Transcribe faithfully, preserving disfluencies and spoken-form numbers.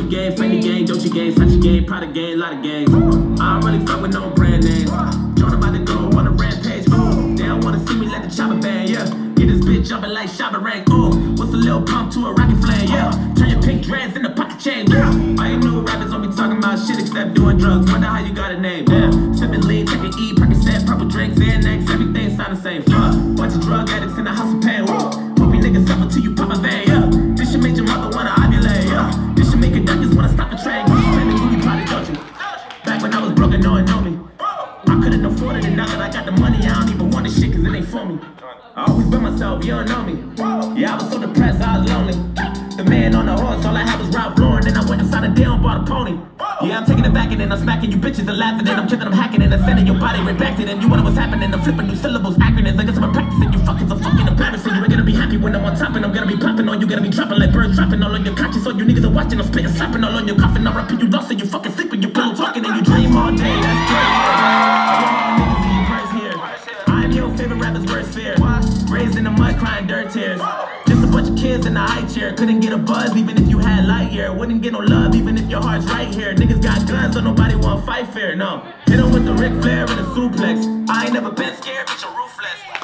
Gucci gang, Fendi gang, Dolce gang, Sachi gang, Prada gang, lot of gangs. I don't really fuck with no brand names. Join about to go on a rampage. Ooh, they don't wanna see me let the chopper bang, yeah. Get this bitch jumping like Shabba Rank. Ooh, what's a little pump to a rocket flame, yeah. Turn your pink dreads into pocket chain, yeah. All you new rappers don't be talking about shit except doing drugs. Wonder how you got a name, yeah. Sipping lean, taking E, Percocet, purple drinks, Xanax, everything sound the same. Fuck, bunch of drug addicts in the house of pain. Woo, hope you niggas suffer till you pop a vein, yeah. This should make your mother wanna ovulate, yeah. This should make your duckers wanna stop the train. Spending movie probably don't you. Back when I was broken, no one know me. I couldn't afford it, and now that I got the money, I don't even want this shit cause it ain't for me. I always been myself, you don't know me. Yeah, I was so depressed, I was lonely. The man on the horse, all I had was Ralph Lauren. Then I went inside a deal and bought a pony. Yeah, I'm taking it back and then I'm smacking you bitches and laughing. And I'm killing, I'm hacking and I'm sending your body right back to them. You wonder what's happening, I'm flipping new syllables, acronyms. I guess I'm practicing, you fuckers are fucking embarrassing. You ain't gonna be happy when I'm on top and I'm gonna be popping on you. Gonna be dropping like birds dropping all on your conscience. All you niggas are watching, I'm spitting, slapping all on your coffin. I'm rapping you lost and you fucking sleep when you pillow talking and you dream all day. That's great. Niggas see your purse here. I'm your favorite rapper's worst fear. Raised in the mud, crying dirt tears. Just a bunch of kids in the high chair. Couldn't get a buzz even if you had light year. Wouldn't get no love even if your heart's right here. Niggas got guns so nobody wanna fight fair, no. Hit 'em with the Ric Flair and the suplex. I ain't never been scared, bitch, I'm ruthless.